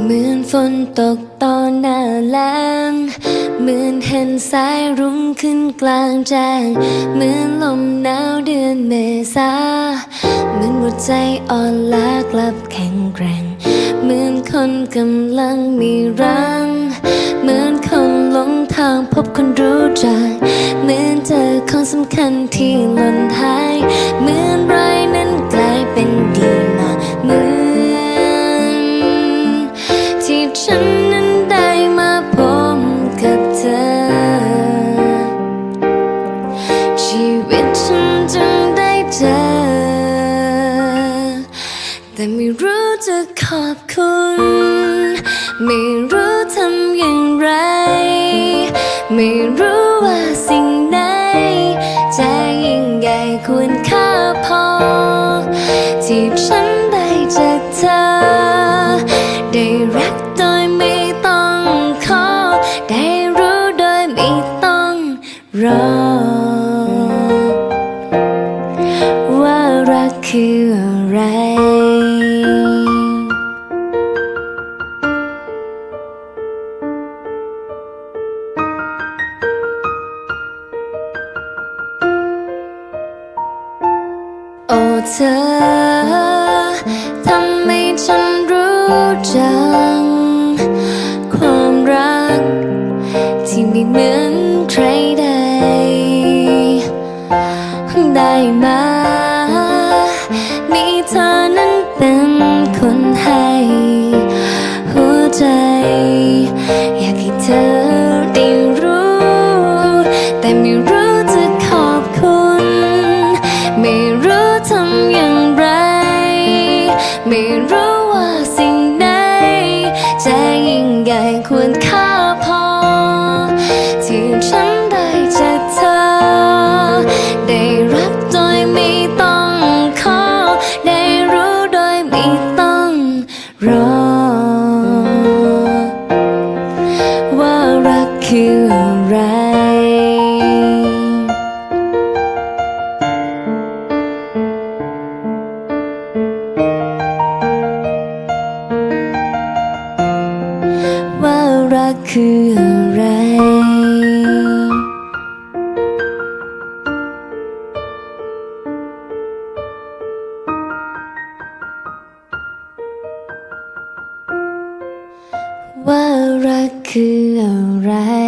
เหมือนฝนตกตอนหน้าแล้งเหมือนเห็นสายรุ้งขึ้นกลางแจ้งเหมือนลมหนาวเดือนเมษาเหมือนหัวใจอ่อนล้ากลับแข็งแกร่งเหมือนคนกำลังมีรังเหมือนคนหลงทางพบคนรู้จักเหมือนเจอคนสำคัญที่หล่นหายเหมือนร้ายนั้นกลายเป็นดีมาเหมือนที่ฉันนั้นได้มาพบกับเธอชีวิตฉันจึงได้เจอแต่ไม่รู้จะขอบคุณไม่รู้ทำอย่างไรไม่รู้ว่าสิ่งไหนจะยิ่งใหญ่ควรค่าพอที่ฉันได้จากเธอได้รักโดยไม่ต้องขอได้รู้โดยไม่ต้องรอว่ารักคืออะไรโอ้เธอทำให้ฉันรู้จักความรักที่ไม่เหมือนใครใดได้มามีเธอนั้นเป็นคนให้หัวใจอยากให้เธอได้รู้แต่ไม่รู้จะขอบคุณไม่รู้ทำอย่างไรไม่รู้ว่าสิ่งใดจะยิ่งใหญ่ควรค่าพอที่ฉันได้จากเธอได้รับโดยไม่ต้องขอได้รู้โดยไม่ต้องรอว่ารักคืออะไรว่ารักคืออะไรว่ารักคืออะไร